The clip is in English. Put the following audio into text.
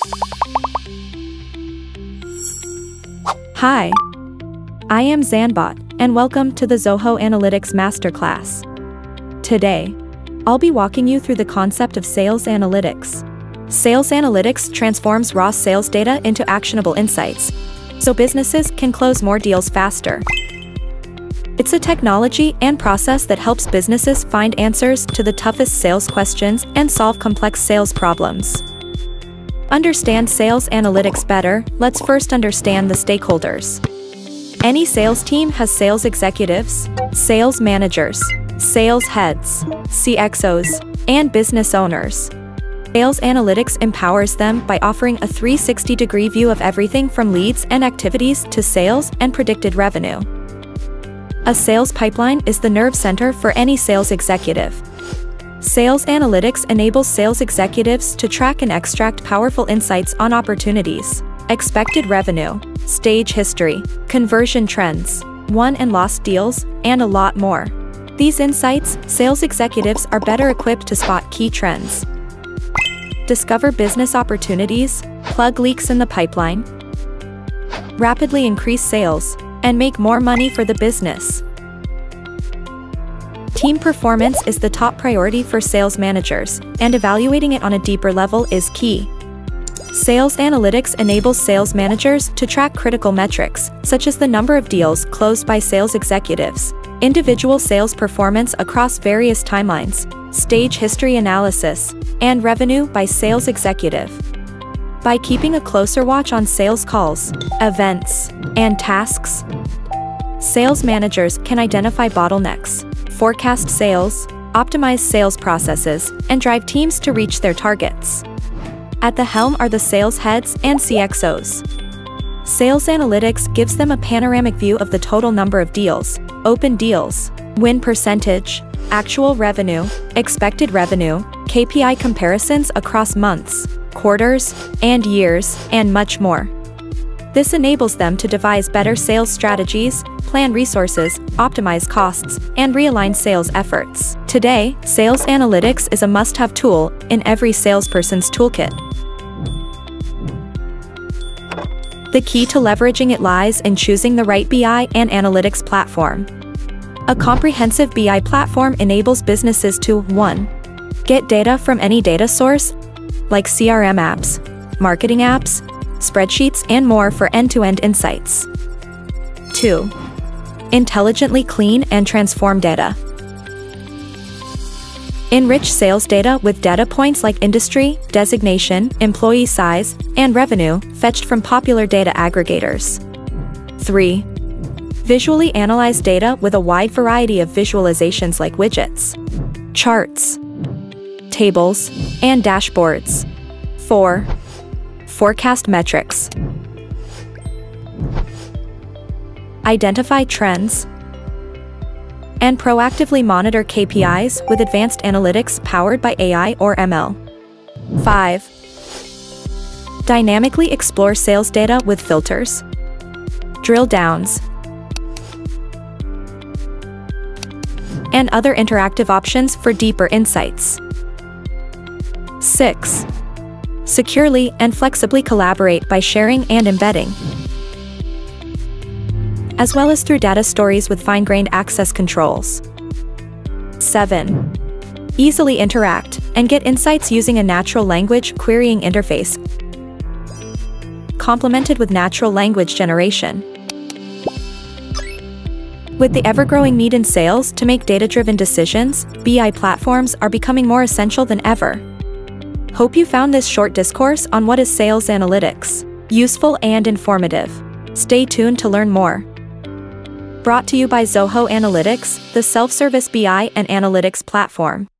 Hi, I am Zanbot, and welcome to the Zoho Analytics Masterclass. Today, I'll be walking you through the concept of sales analytics. Sales analytics transforms raw sales data into actionable insights, so businesses can close more deals faster. It's a technology and process that helps businesses find answers to the toughest sales questions and solve complex sales problems. Understand sales analytics better, let's first understand the stakeholders. Any sales team has sales executives, sales managers, sales heads, CXOs, and business owners. Sales analytics empowers them by offering a 360-degree view of everything from leads and activities to sales and predicted revenue. A sales pipeline is the nerve center for any sales executive. Sales analytics enables sales executives to track and extract powerful insights on opportunities, expected revenue, stage history, conversion trends, won and lost deals, and a lot more. These insights, sales executives are better equipped to spot key trends, discover business opportunities, plug leaks in the pipeline, rapidly increase sales, and make more money for the business. Team performance is the top priority for sales managers, and evaluating it on a deeper level is key. Sales analytics enables sales managers to track critical metrics, such as the number of deals closed by sales executives, individual sales performance across various timelines, stage history analysis, and revenue by sales executive. By keeping a closer watch on sales calls, events, and tasks, sales managers can identify bottlenecks, forecast sales, optimize sales processes, and drive teams to reach their targets. At the helm are the sales heads and CXOs. Sales analytics gives them a panoramic view of the total number of deals, open deals, win percentage, actual revenue, expected revenue, KPI comparisons across months, quarters, and years, and much more. This enables them to devise better sales strategies, plan resources, optimize costs, and realign sales efforts. Today, sales analytics is a must-have tool in every salesperson's toolkit. The key to leveraging it lies in choosing the right BI and analytics platform. A comprehensive BI platform enables businesses to 1. Get data from any data source, like CRM apps, marketing apps, spreadsheets, and more for end-to-end insights. 2. Intelligently clean and transform data. Enrich sales data with data points like industry, designation, employee size, and revenue, fetched from popular data aggregators. 3. Visually analyze data with a wide variety of visualizations like widgets, charts, tables, and dashboards. 4. Forecast metrics. Identify trends and proactively monitor KPIs with advanced analytics powered by AI or ML. 5. Dynamically explore sales data with filters, drill downs, and other interactive options for deeper insights. 6. Securely and flexibly collaborate by sharing and embedding, as well as through data stories with fine-grained access controls. 7. Easily interact and get insights using a natural language querying interface, complemented with natural language generation. With the ever-growing need in sales to make data-driven decisions, BI platforms are becoming more essential than ever. Hope you found this short discourse on what is sales analytics useful and informative. Stay tuned to learn more. Brought to you by Zoho Analytics, the self-service BI and analytics platform.